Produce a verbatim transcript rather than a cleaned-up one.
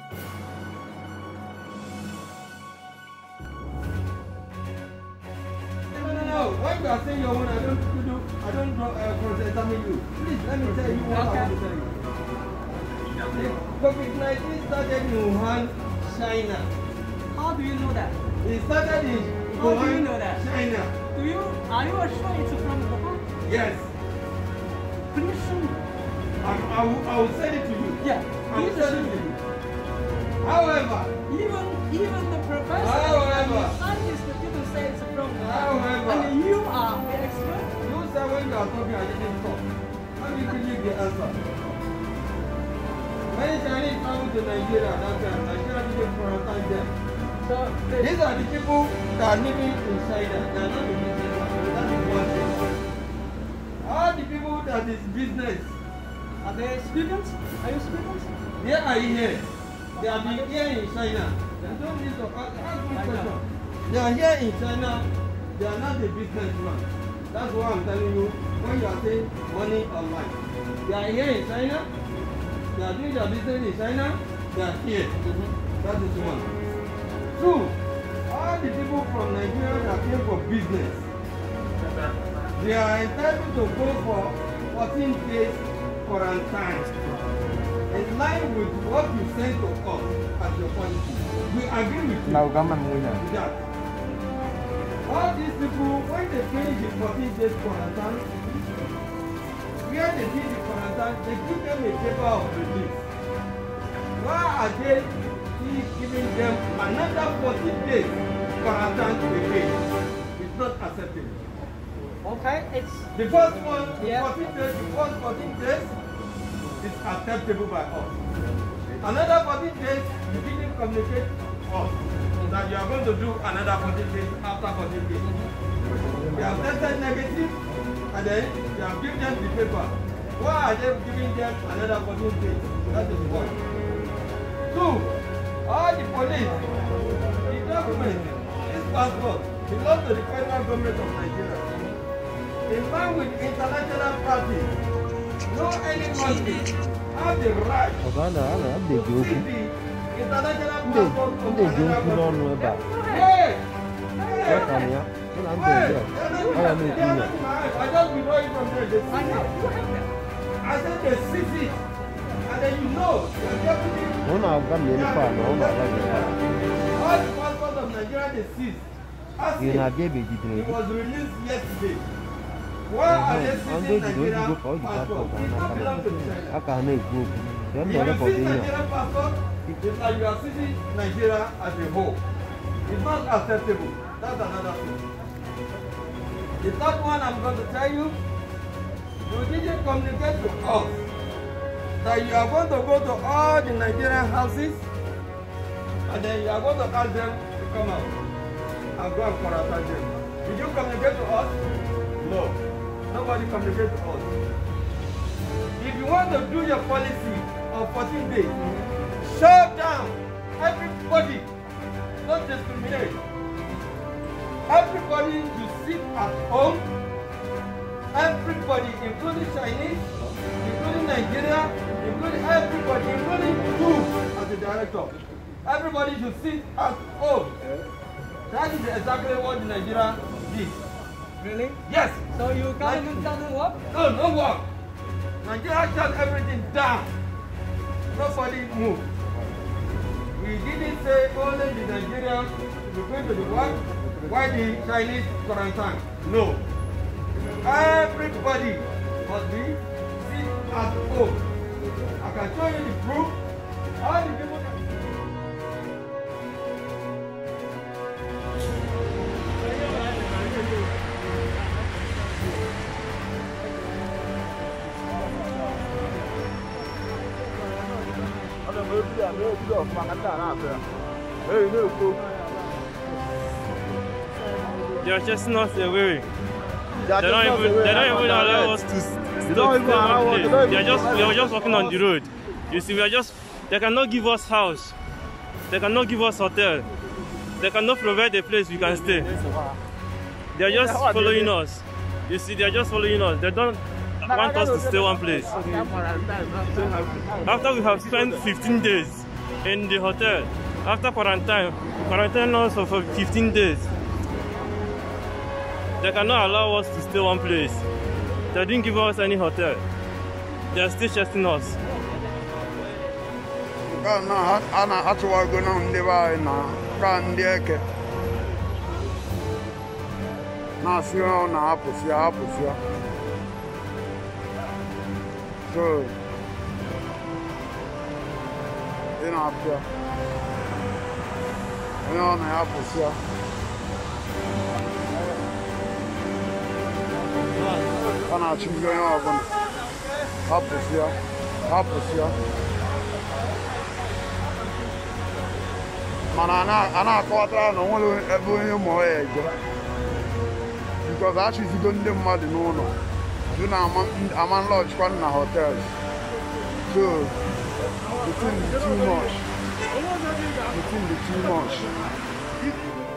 When you are saying your own, I don't do, I don't draw uh, cross-examine you. Please let me tell you what okay. I want to tell you. COVID nineteen started in Wuhan, China. How do you know that? It started in How Wuhan, do you know that? China. Do you? Are you sure it's from Wuhan? Yes. Please show me. I, I, will, I will send it to you. Yeah. I will send it to you. However, even even the professor however, and the scientists didn't say it's from Wuhan. However, and you are the expert. You said when you are talking, I didn't talk. How do you believe the answer? When Chinese travel to Nigeria, that time, Nigeria didn't prioritize them. So these are the people that are living in China. They are not the business. That is one thing. All the people that is business. Are they students? Are you students? They are here. They are been here in China. They don't need to ask, ask me question. They are here in China. They are not a businessman. That's why I'm telling you. When you are saying money online, they are here in China. They are doing their business in China. They are here. Mm-hmm. That is one. Two, all the people from Nigeria that came for business, they are entitled to go for fourteen days quarantine. In line with what you sent to us as your policy. We agree with you now, with that. All these people, when they finish the fourteen days quarantine, where they did the quarantine, they give them a paper of release. Why are they giving them another fourteen days quarantine again? It's not acceptable. Okay, it's the first one, the yeah. fourteen days, the first fourteen days is acceptable by us. Another fourteen days, you didn't communicate to us that you are going to do another fourteen days after fourteen days. You have tested negative, and then you have given them the paper. Why are they giving them another fourteen days? That is one. Two, all the police, the document, this passport belongs to the federal government of Nigeria. In line with international practice, no any country have the right to see the international passport of another country. Hey! Hey! Wait! I just withdraw it from there. They see it. I said they seize it. And then you know, you're definitely... No, no, I'm going to all the passports of Nigeria they seize. It was released yesterday. Why are they seizing Nigerian passport? It doesn't belong to China. If you seize Nigerian passport, it's like you are seizing Nigeria as a whole. It's not acceptable. That's another thing. The third one I'm going to tell you, you didn't communicate to us that you are going to go to all the Nigerian houses and then you are going to ask them to come out and go and quarantine them. Did you communicate to us? No. Nobody communicated to us. If you want to do your policy of fourteen days, shut down everybody, not discriminate. Everybody you sit at home, everybody, including Chinese, including Nigeria, including everybody, including you as the director. Everybody should sit at home. That is exactly what Nigeria did. Really? Yes. So you government doesn't work? No, no work. Nigeria shut everything down. Nobody moved. We didn't say only the Nigerians will go to the work. Why the Chinese quarantine? No. Everybody must be sit at home. I can show you the proof. All the people that They are chasing us away. They don't even they don't even allow us to stay one place. They are just we are just walking on the road. You see, we are just they cannot give us house. They cannot give us hotel. They cannot provide a place we can stay. They are just following us. You see, they are just following us. They don't want us to stay one place. After we have spent fifteen days in the hotel. After quarantine, quarantine us for fifteen days. They cannot allow us to stay one place. They didn't give us any hotel. They are still chasing us. So, you know, up here. You know, I have to see. And I choose going over. Up to see. Up to see. Man, I'm not, I'm not quite around. I want to do any more egg. Because actually, you don't do mad in no. You know, I'm on lodge one in a hotel. So, the thing is too much. The thing is too much.